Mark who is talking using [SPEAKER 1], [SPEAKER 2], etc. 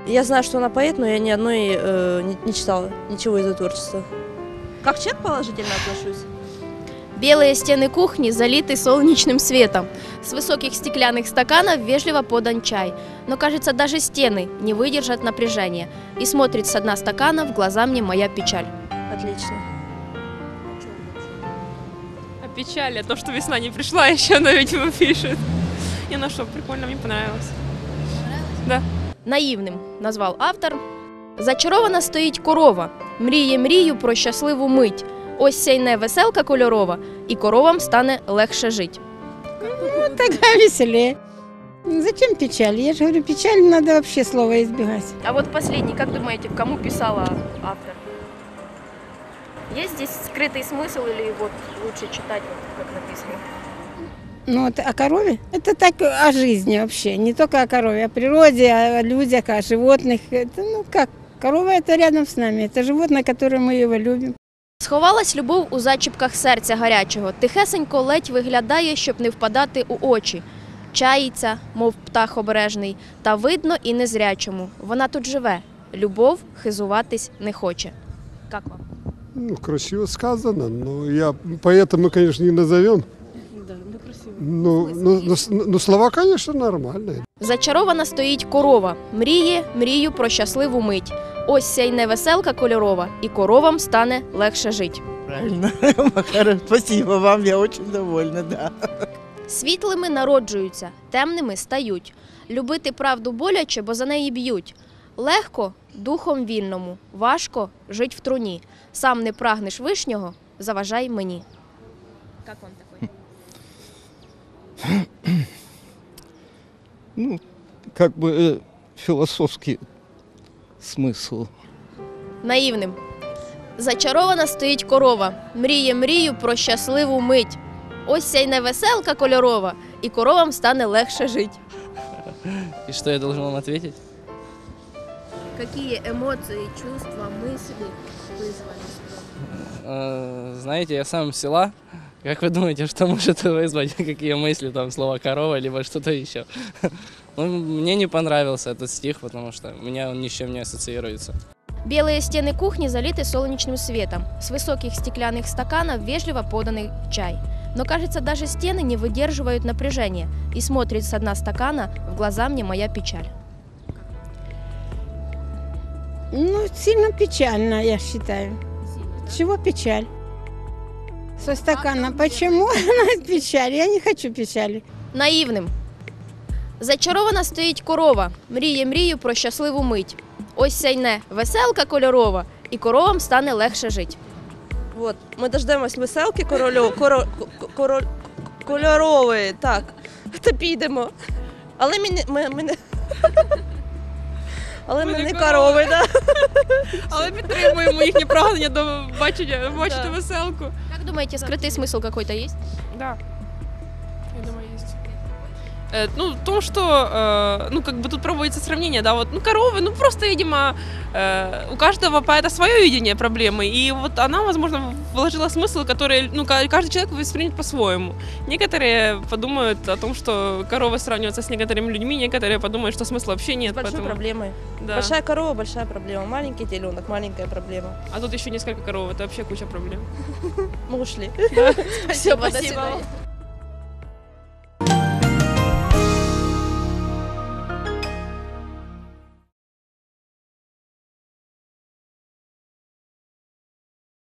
[SPEAKER 1] Я знаю, что она поэт, но я ни одной не читала, ничего из ее творчества. Как человек положительно отношусь?
[SPEAKER 2] Белые стены кухни залиты солнечным светом. С высоких стеклянных стаканов вежливо подан чай. Но, кажется, даже стены не выдержат напряжения. И смотрит с дна стакана в глаза мне моя печаль.
[SPEAKER 1] Отлично.
[SPEAKER 3] А печаль, то, что весна не пришла, еще она, видимо, пишет. Не, ну что, прикольно, мне понравилось. Да.
[SPEAKER 2] Наївним назвав автор. Зачарована стоїть корова, мріє мрію про щасливу мить. Ось сяйне веселка кольорова, і коровам стане легше жить.
[SPEAKER 4] Ну, тогда веселее. Зачем печаль? Я же говорю, печаль надо вообще слова избегать.
[SPEAKER 2] А вот последний, как думаете, кому писала автор? Есть здесь скрытый смысл или вот лучше читать, вот, как написано?
[SPEAKER 4] Ну, вот о корове? Это так о жизни вообще. Не только о корове, о природе, о людях, о животных. Это, ну как, корова это рядом с нами. Это животное, которое мы его любим.
[SPEAKER 2] Сховалась любов у зачіпках серця гарячого. Тихесенько ледь виглядає, щоб не впадати у очі. Чаїться, мов птах обережний, та видно і незрячому. Вона тут живе. Любов хизуватись не хоче. Як вам?
[SPEAKER 5] Ну, красиво сказано. Поэта мы, конечно, не назовем.
[SPEAKER 3] Да, ну красиво.
[SPEAKER 5] Ну, слова, конечно, нормальные.
[SPEAKER 2] Зачарована стоїть корова. Мріє мрію про щасливу мить. Ось сяйне веселка кольорова, і коровам стане легше жить.
[SPEAKER 6] Правильно, Макар, спасибо вам, я очень довольна, да.
[SPEAKER 2] Світлими народжуються, темними стають. Любити правду боляче, бо за неї б'ють. Легко – духом вільному, важко – жить в труні. Сам не прагнеш вишнього, заважай мені. Як вам такий?
[SPEAKER 6] Ну, как бы философский смысл.
[SPEAKER 2] Наївним. Зачарована стоїть корова, мріє мрію про щасливу мить. Ось сяйне веселка кольорова, і коровам стане легше жить.
[SPEAKER 7] И что я должен вам ответить?
[SPEAKER 2] Які емоції, чувства, мислі визвали?
[SPEAKER 7] Знаете, я сам с села. Как вы думаете, что может вызвать, какие мысли, там, слово «корова», либо что-то еще? Ну, мне не понравился этот стих, потому что у меня он ни с чем не ассоциируется.
[SPEAKER 2] Белые стены кухни залиты солнечным светом. С высоких стеклянных стаканов вежливо поданный чай. Но, кажется, даже стены не выдерживают напряжения. И смотрит с дна стакана в глаза мне моя печаль.
[SPEAKER 4] Ну, сильно печально, я считаю. Чего печаль? Со стакана. Почему она печаль? Я не хочу печали.
[SPEAKER 2] Наївним. Зачарована стоїть корова, мріє мрію про щасливу мить. Ось сяйне веселка кольорова, і коровам стане легше жить.
[SPEAKER 1] Вот, ми дождемось веселки кольорової, так, то підемо. Але ми не корови, да?
[SPEAKER 3] Але підтримуємо їхнє прагнення до бачити веселку.
[SPEAKER 2] Как думаете, скрытый смысл какой-то есть?
[SPEAKER 3] Да, я думаю, есть. Ну, в том, что, ну, как бы тут проводится сравнение, да, вот, ну, коровы, ну, просто, видимо, у каждого поэта свое видение проблемы, и вот она, возможно, вложила смысл, который, ну, каждый человек воспримет по-своему. Некоторые подумают о том, что коровы сравниваются с некоторыми людьми, некоторые подумают, что смысла вообще нет.
[SPEAKER 1] С большой проблемой.
[SPEAKER 3] Да.
[SPEAKER 1] Большая корова, большая проблема. Маленький теленок, маленькая проблема.
[SPEAKER 3] А тут еще несколько коров, это вообще куча проблем.
[SPEAKER 1] Мы ушли.
[SPEAKER 2] Спасибо, до
[SPEAKER 1] Спасибо.
[SPEAKER 2] свидания.